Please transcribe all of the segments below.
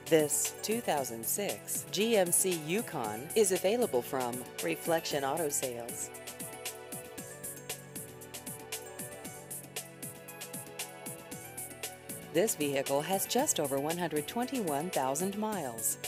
This 2006 GMC Yukon is available from Reflection Auto Sales. This vehicle has just over 121,000 miles.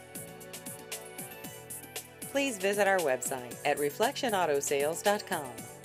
Please visit our website at reflectionautosales.com.